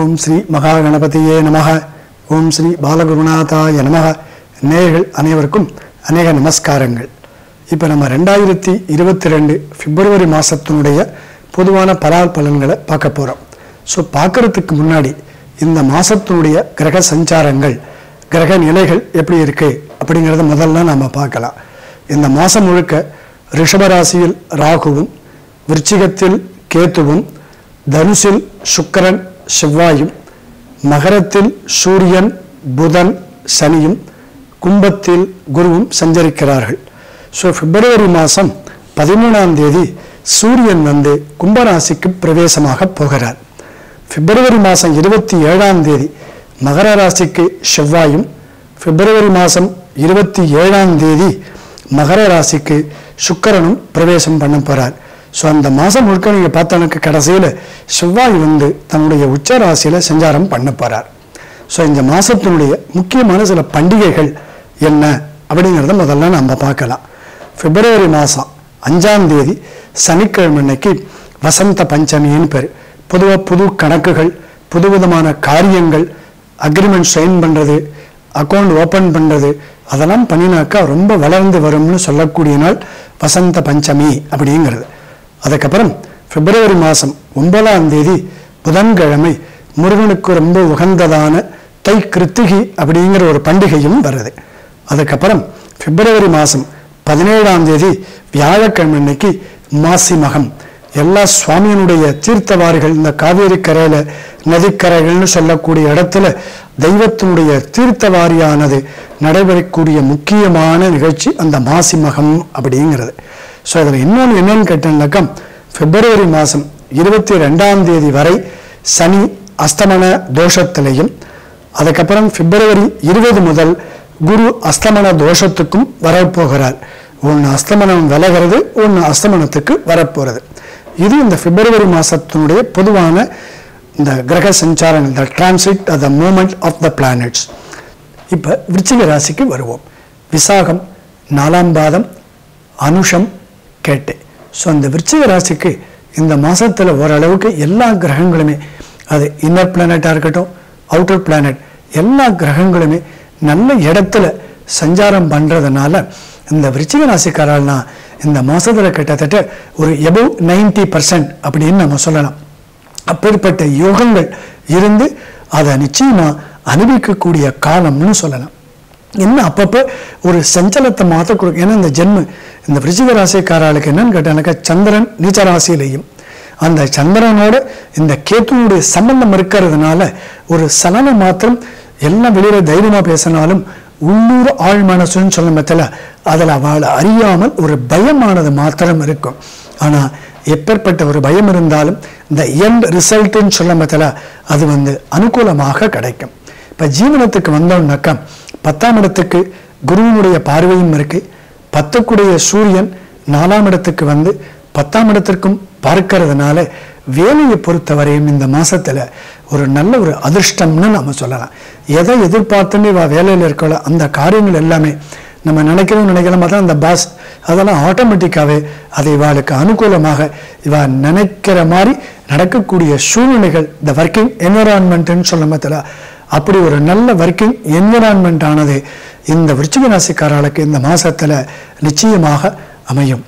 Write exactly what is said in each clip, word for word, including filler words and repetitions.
ஓம் ஸ்ரீ மகாகணபதியே நமக. ஓம் ஸ்ரீ பாலகுருநாதாய நமக. நேயர்கள் அனைவருக்கும் அநேக நமஸ்காரங்கள். இப்போ நம்ம ரெண்டாயிரத்தி இருபத்தி ரெண்டு பிப்ரவரி மாதத்தினுடைய பொதுவான பலால் பலன்களை பார்க்க போகிறோம். ஸோ பார்க்குறதுக்கு முன்னாடி இந்த மாதத்தினுடைய கிரக சஞ்சாரங்கள், கிரக நிலைகள் எப்படி இருக்குது அப்படிங்கிறத முதல்ல நம்ம பார்க்கலாம். இந்த மாதம் முழுக்க ரிஷபராசியில் ராகுவும், விருச்சிகத்தில் கேத்துவும், தனுசில் சுக்கிரன் செவ்வாயும், மகரத்தில் சூரியன் புதன் சனியும், கும்பத்தில் குருவும் சஞ்சரிக்கிறார்கள். ஸோ பிப்ரவரி மாதம் பதிமூணாம் தேதி சூரியன் வந்து கும்பராசிக்கு பிரவேசமாக போகிறார். பிப்ரவரி மாதம் இருபத்தி ஏழாம் தேதி மகர ராசிக்கு செவ்வாயும், பிப்ரவரி மாதம் இருபத்தி ஏழாம் தேதி மகர ராசிக்கு சுக்கிரனும் பிரவேசம் பண்ண போகிறார். ஸோ அந்த மாதம் முழுக்க நீங்கள் பார்த்தவனுக்கு கடைசியில் செவ்வாய் வந்து தன்னுடைய உச்ச ராசியில் சஞ்சாரம் பண்ண போகிறார். ஸோ இந்த மாதத்தினுடைய முக்கியமான சில பண்டிகைகள் என்ன அப்படிங்கிறத முதல்ல நம்ம பார்க்கலாம். பிப்ரவரி மாதம் அஞ்சாம் தேதி சனிக்கிழமை அன்னைக்கு வசந்த பஞ்சமின்னு பேர். பொதுவாக புது கணக்குகள், புது விதமான காரியங்கள், அக்ரிமெண்ட் சைன் பண்ணுறது, அக்கௌண்ட் ஓப்பன் பண்ணுறது, அதெல்லாம் பண்ணினாக்கா ரொம்ப வளர்ந்து வரும்னு சொல்லக்கூடிய நாள் வசந்த பஞ்சமி அப்படிங்கிறது. அதுக்கப்புறம் பிப்ரவரி மாதம் ஒன்பதாம் தேதி புதன்கிழமை முருகனுக்கு ரொம்ப உகந்ததான தை கிருத்திகை அப்படிங்கிற ஒரு பண்டிகையும் வருது. அதுக்கப்புறம் பிப்ரவரி மாதம் பதினேழாம் தேதி வியாழக்கிழமை அன்னைக்கு மாசி மகம். எல்லா சுவாமியினுடைய தீர்த்தவாரிகள், இந்த காவேரி கரையில் நதிக்கரைகள்னு சொல்லக்கூடிய இடத்துல தெய்வத்தினுடைய தீர்த்தவாரியானது நடைபெறக்கூடிய முக்கியமான நிகழ்ச்சி அந்த மாசி மகம் அப்படிங்கிறது. ஸோ அதில் இன்னொன்று என்னன்னு கேட்டேன்னாக்கா, பிப்ரவரி மாதம் இருபத்தி ரெண்டாம் தேதி வரை சனி அஸ்தமன தோஷத்திலையும், அதுக்கப்புறம் பிப்ரவரி இருபது முதல் குரு அஸ்தமன தோஷத்துக்கும் வரப்போகிறார். ஒன்று அஸ்தமனம் விலகிறது, ஒன்று அஸ்தமனத்துக்கு வரப்போகிறது. இது இந்த பிப்ரவரி மாதத்தினுடைய பொதுவான இந்த கிரக சஞ்சாரங்கள், the transit the moment of the planets. இப்போ விருச்சிக ராசிக்கு வருவோம். விசாகம், நாலாம் பாதம், அனுஷம், கேட்டு. ஸோ அந்த விருச்சிக ராசிக்கு இந்த மாதத்தில் ஓரளவுக்கு எல்லா கிரகங்களுமே, அது இன்னர் பிளானட்டாக இருக்கட்டும், அவுட்டர் பிளானட், எல்லா கிரகங்களுமே நல்ல இடத்துல சஞ்சாரம் பண்ணுறதுனால இந்த விருச்சிக ராசிக்காரர்கள்னா இந்த மாதத்தில் கிட்டத்தட்ட ஒரு எபவ் நைன்டி பர்சன்ட் அப்படின்னு நம்ம சொல்லலாம். அப்படிப்பட்ட யோகங்கள் இருந்து அதை நிச்சயமாக அனுபவிக்கக்கூடிய காலம்னு சொல்லலாம். என்ன அப்பப்போ ஒரு சஞ்சலத்தை மாற்ற கொடுக்கும். ஏன்னா இந்த ஜென்ம இந்த விருச்சிக ராசிக்காரர்களுக்கு என்னன்னு கேட்டானாக்கா, சந்திரன் நீச்ச ராசியிலையும் அந்த சந்திரனோட இந்த கேத்துனுடைய சம்பந்தம் இருக்கிறதுனால ஒரு சலன மாத்திரம், எல்லாம் வெளியில தைரியமாக பேசினாலும் உள்ளூர் ஆழ் மனசுன்னு சொல்ல பற்றில அதில் அவளை அறியாமல் ஒரு பயமானது மாத்திரம் இருக்கும். ஆனால் எப்பேற்பட்ட ஒரு பயம் இருந்தாலும் இந்த எண்ட் ரிசல்ட்டுன்னு சொல்ல பற்றில அது வந்து அனுகூலமாக கிடைக்கும். இப்போ ஜீவனத்துக்கு வந்தோம்னாக்கா பத்தாம் இடத்துக்கு குருவினுடைய பார்வையும் இருக்கு. பத்துக்குடைய சூரியன் நாலாம் இடத்துக்கு வந்து பத்தாம் இடத்திற்கும் பார்க்கறதுனால வேலையை பொறுத்தவரையும் இந்த மாசத்துல ஒரு நல்ல ஒரு அதிர்ஷ்டம்னு நம்ம சொல்லலாம். எதை எதிர்பார்த்துன்னு இவ வேலையில் இருக்கல அந்த காரியங்கள் எல்லாமே நம்ம நினைக்கிறோம் நினைக்கிறோம் தான் அந்த பாஸ் அதெல்லாம் ஆட்டோமேட்டிக்காகவே அது இவாளுக்கு அனுகூலமாக இவ நினைக்கிற மாதிரி நடக்கக்கூடிய சூழ்நிலைகள், இந்த ஒர்க்கிங் என்விரான்மெண்ட்னு சொல்ல மாத்திர அப்படி ஒரு நல்ல ஒர்க்கிங் என்விரான்மெண்ட் ஆனது இந்த விருச்சிக ராசிக்காரர்களுக்கு இந்த மாசத்துல நிச்சயமாக அமையும்.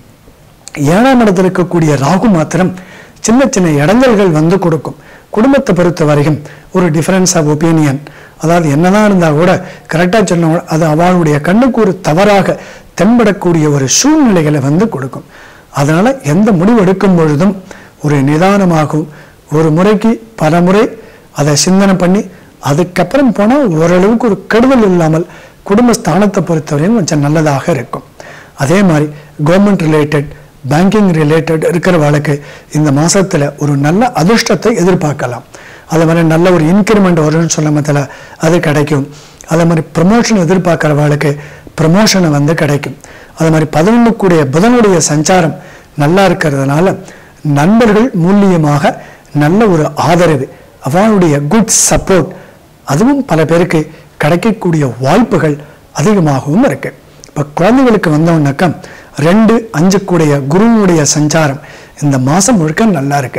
ஏழாம் இடத்துல இருக்கக்கூடிய ராகு மாத்திரம் சின்ன சின்ன இடைஞ்சல்கள் வந்து கொடுக்கும். குடும்பத்தை பொறுத்த வரைக்கும் ஒரு டிஃபரன்ஸ் ஆஃப் ஒப்பீனியன், அதாவது என்னதான் இருந்தால் கூட கரெக்டாக சொன்ன அது அவளுடைய கண்ணுக்கு ஒரு தவறாக தென்படக்கூடிய ஒரு சூழ்நிலைகளை வந்து கொடுக்கும். அதனால் எந்த முடிவு எடுக்கும் பொழுதும் ஒரு நிதானமாகும், ஒரு முறைக்கு பல முறை அதை சிந்தனை பண்ணி அதுக்கப்புறம் போனால் ஓரளவுக்கு ஒரு கெடுதல் இல்லாமல் குடும்ப ஸ்தானத்தை பொறுத்தவரையும் கொஞ்சம் நல்லதாக இருக்கும். அதே மாதிரி கவர்மெண்ட் ரிலேட்டட், பேங்கிங் ரிலேட்டட் இருக்கிற வாழ்க்கை இந்த மாதத்தில் ஒரு நல்ல அதிர்ஷ்டத்தை எதிர்பார்க்கலாம். அதே மாதிரி நல்ல ஒரு இன்க்ரிமெண்ட் வரும்னு சொல்ல மத்தில அது கிடைக்கும். அதே மாதிரி ப்ரமோஷன் எதிர்பார்க்குற வாழ்க்கை ப்ரமோஷனை வந்து கிடைக்கும். அதே மாதிரி பதினொன்றுக்குடைய புதனுடைய சஞ்சாரம் நல்லா இருக்கிறதுனால நண்பர்கள் மூலியமாக நல்ல ஒரு ஆதரவு, அவனுடைய குட் சப்போர்ட் அதுவும் பல பேருக்கு கிடைக்கக்கூடிய வாய்ப்புகள் அதிகமாகவும் இருக்கு. இப்போ குழந்தைகளுக்கு வந்தோம்னாக்கா ரெண்டு அஞ்சுக்குடைய குருவுடைய சஞ்சாரம் இந்த மாதம் முழுக்க நல்லா இருக்கு.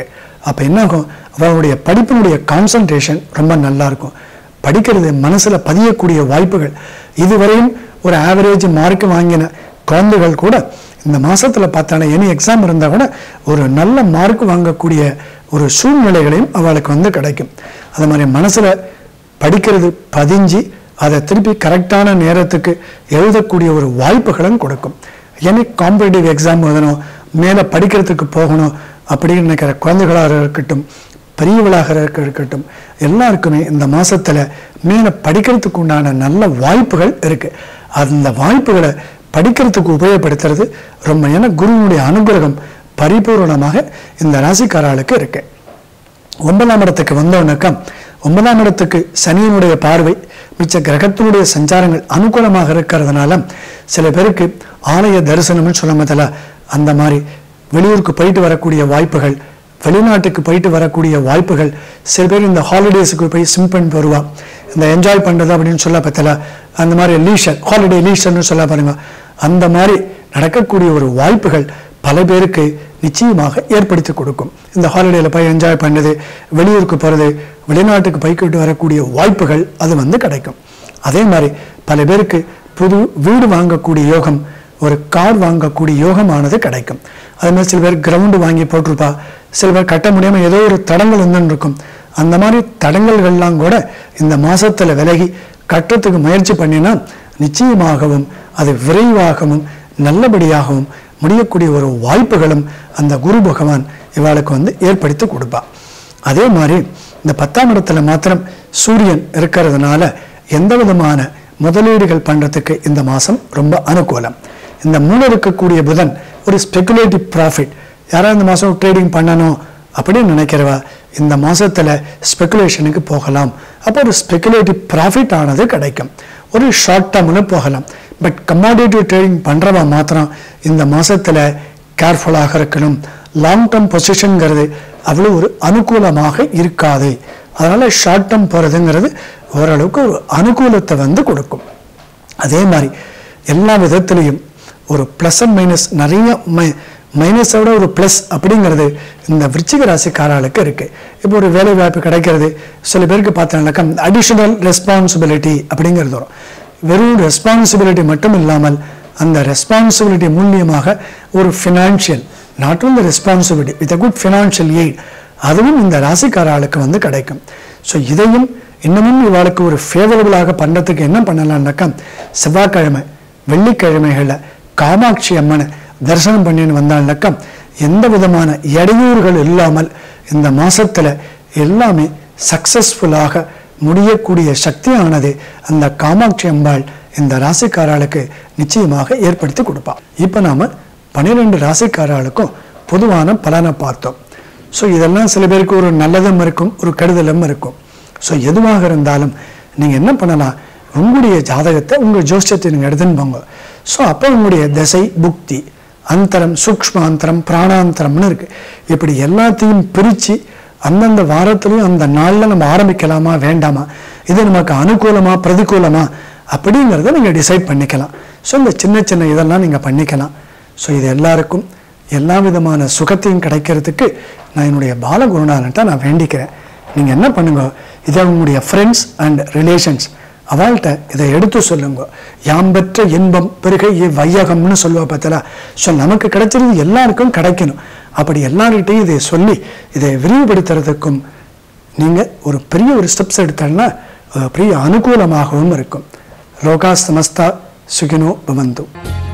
அப்போ என்ன ஆகும், அவருடைய படிப்பினுடைய கான்சன்ட்ரேஷன் ரொம்ப நல்லா இருக்கும். படிக்கிறது மனசில் பதியக்கூடிய வாய்ப்புகள், இதுவரையும் ஒரு ஆவரேஜ் மார்க் வாங்கின குழந்தைகள் கூட இந்த மாதத்தில் பார்த்தாலே எனி எக்ஸாம் இருந்தால் கூட ஒரு நல்ல மார்க் வாங்கக்கூடிய ஒரு சூழ்நிலைகளையும் அவளுக்கு வந்து கிடைக்கும். அது மாதிரி மனசில் படிக்கிறது பதிஞ்சு அதை திருப்பி கரெக்டான நேரத்துக்கு எழுதக்கூடிய ஒரு வாய்ப்புகளும் கொடுக்கும். எனி காம்படிட்டிவ் எக்ஸாம் எழுதணும், மேலே படிக்கிறதுக்கு போகணும் அப்படின்னு நினைக்கிற குழந்தைகளாக இருக்கட்டும், பெரியவளாக இருக்கட்டும், எல்லாருக்குமே இந்த மாதத்தில் மேலே படிக்கிறதுக்கு உண்டான நல்ல வாய்ப்புகள் இருக்குது. அந்த வாய்ப்புகளை படிக்கிறதுக்கு உபயோகப்படுத்துறது ரொம்ப, ஏன்னா குருவினுடைய அனுகிரகம் பரிபூர்ணமாக இந்த ராசிக்காரர்களுக்கு இருக்கு. ஒன்பதாம் இடத்துக்கு வந்தோன்னாக்கா, ஒன்பதாம் இடத்துக்கு சனியினுடைய பார்வை, மிச்ச கிரகத்தினுடைய சஞ்சாரங்கள் அனுகூலமாக இருக்கிறதுனால சில பேருக்கு ஆலய தரிசனம்னு சொல்ல முதல்ல அந்த மாதிரி வெளியூருக்கு போயிட்டு வரக்கூடிய வாய்ப்புகள், வெளிநாட்டுக்கு போயிட்டு வரக்கூடிய வாய்ப்புகள், சில பேர் இந்த ஹாலிடேஸுக்கு போய் ஸ்விம் பண்ணி வருவா, இந்த என்ஜாய் பண்ணுறது அப்படின்னு சொல்ல பார்த்தல அந்த மாதிரி லீஷர், ஹாலிடே லீஷர்னு சொல்ல பாருங்க, அந்த மாதிரி நடக்கக்கூடிய ஒரு வாய்ப்புகள் பல பேருக்கு நிச்சயமாக ஏற்படுத்தி கொடுக்கும். இந்த ஹாலிடேயில் போய் என்ஜாய் பண்ணுறது, வெளியூருக்கு போகிறது, வெளிநாட்டுக்கு போய்கிட்டு வரக்கூடிய வாய்ப்புகள் அது வந்து கிடைக்கும். அதே மாதிரி பல பேருக்கு புது வீடு வாங்கக்கூடிய யோகம், ஒரு கார் வாங்கக்கூடிய யோகமானது கிடைக்கும். அதே மாதிரி சில பேர் கிரவுண்டு வாங்கி போட்டிருப்பா, சில பேர் கட்ட முடியாமல் ஏதோ ஒரு தடங்கள் வந்து இருக்கும். அந்த மாதிரி தடங்கல்கள்லாம் கூட இந்த மாதத்தில் விலகி கட்டத்துக்கு முயற்சி பண்ணினா நிச்சயமாகவும் அது விரைவாகவும் நல்லபடியாகவும் முடியக்கூடிய ஒரு வாய்ப்புகளும் அந்த குரு பகவான் இவாளுக்கு வந்து ஏற்படுத்தி கொடுப்பா. அதே மாதிரி இந்த பத்தாம் இடத்துல மாத்திரம் சூரியன் இருக்கிறதுனால எந்த விதமான முதலீடுகள் பண்ணுறதுக்கு இந்த மாதம் ரொம்ப அனுகூலம். இந்த மூணு இருக்கக்கூடிய புதன் ஒரு ஸ்பெகுலேட்டிவ் ப்ராஃபிட், யாராவது இந்த மாதம் ட்ரேடிங் பண்ணணும் அப்படின்னு நினைக்கிறவா இந்த மாதத்தில் ஸ்பெகுலேஷனுக்கு போகலாம். அப்போ ஒரு ஸ்பெகுலேட்டிவ் ப்ராஃபிட் ஆனது கிடைக்கும். ஒரு ஷார்ட் டேர்ம்னு போகலாம். பட் கமாடிட்டி ட்ரேடிங் பண்ணுறவா மாத்திரம் இந்த மாதத்தில் கேர்ஃபுல்லாக இருக்கணும். லாங் டேர்ம் பொசிஷனுங்கிறது அவ்வளோ ஒரு அனுகூலமாக இருக்காது. அதனால் ஷார்ட் டேர்ம் போகிறதுங்கிறது ஓரளவுக்கு ஒரு அனுகூலத்தை வந்து கொடுக்கும். அதே மாதிரி எல்லா விதத்துலேயும் ஒரு ப்ளஸ் அண்ட் மைனஸ், நிறைய மை மைனஸோட ஒரு ப்ளஸ் அப்படிங்கிறது இந்த விருச்சிக ராசிக்காரர்களுக்கு இருக்குது. இப்போ ஒரு வேலை வாய்ப்பு கிடைக்கிறது, சில பேருக்கு பார்த்தோம்னாக்கா அடிஷனல் ரெஸ்பான்சிபிலிட்டி அப்படிங்கிறது வரும். வெறும் ரெஸ்பான்சிபிலிட்டி மட்டும் இல்லாமல் அந்த ரெஸ்பான்சிபிலிட்டி மூலியமாக ஒரு financial, not only responsibility with a good financial aid, அதுவும் இந்த ராசிக்காரர்களுக்கு வந்து கிடைக்கும். ஸோ இதையும் இன்னமும் இவாளுக்கு ஒரு ஃபேவரபுளாக பண்ணுறதுக்கு என்ன பண்ணலாம்னாக்கா, செவ்வாய்க்கிழமை வெள்ளிக்கிழமைகளில் காமாட்சி அம்மனை தரிசனம் பண்ணின்னு வந்தாள்னாக்கா எந்த விதமான இடையூறுகள் இல்லாமல் இந்த மாதத்தில் எல்லாமே சக்சஸ்ஃபுல்லாக முடியக்கூடிய சக்தியானது அந்த காமாட்சி அம்பாள் இந்த ராசிக்காரர்களுக்கு நிச்சயமாக ஏற்படுத்தி கொடுப்பாள். இப்போ நாம் பன்னிரெண்டு ராசிக்காரர்களுக்கும் பொதுவான பலனை பார்த்தோம். ஸோ இதெல்லாம் சில பேருக்கு ஒரு நல்லதும் இருக்கும், ஒரு கெடுதலும் இருக்கும். ஸோ எதுவாக இருந்தாலும் நீங்கள் என்ன பண்ணலாம், உங்களுடைய ஜாதகத்தை உங்கள் ஜோசியத்தை நீங்கள் எடுத்துன்னு போங்க. ஸோ அப்போ உங்களுடைய திசை புக்தி அந்தரம், சூக்ஷ்மாந்தரம், பிராணாந்தரம்னு இருக்குது. இப்படி எல்லாத்தையும் பிரித்து அந்தந்த வாரத்துலேயும் அந்த நாளில் நம்ம ஆரம்பிக்கலாமா வேண்டாமா, இது நமக்கு அனுகூலமா பிரதிகூலமா அப்படிங்கிறத நீங்கள் டிசைட் பண்ணிக்கலாம். ஸோ இந்த சின்ன சின்ன இதெல்லாம் நீங்கள் பண்ணிக்கலாம். ஸோ இது எல்லாருக்கும் எல்லா விதமான சுகத்தையும் கிடைக்கிறதுக்கு நான் என்னுடைய பாலகுருநாதன்ட்ட நான் வேண்டிக்கிறேன். நீங்கள் என்ன பண்ணுங்க, இதை உங்களுடைய ஃப்ரெண்ட்ஸ் அண்ட் ரிலேஷன்ஸ் அவள்கிட்ட இதை எடுத்து சொல்லுங்க. யாம் பெற்ற இன்பம் பெருகை வையகம்னு சொல்லுவா பார்த்தல. ஸோ நமக்கு கிடைச்சிருந்து எல்லாருக்கும் கிடைக்கணும். அப்படி எல்லார்கிட்டையும் இதை சொல்லி இதை விரிவுபடுத்துறதுக்கும் நீங்கள் ஒரு பெரிய ஒரு ஸ்டெப்ஸ் எடுத்தாங்கன்னா பெரிய அனுகூலமாகவும் இருக்கும். லோகா சமஸ்தா சுகினோ பவந்து.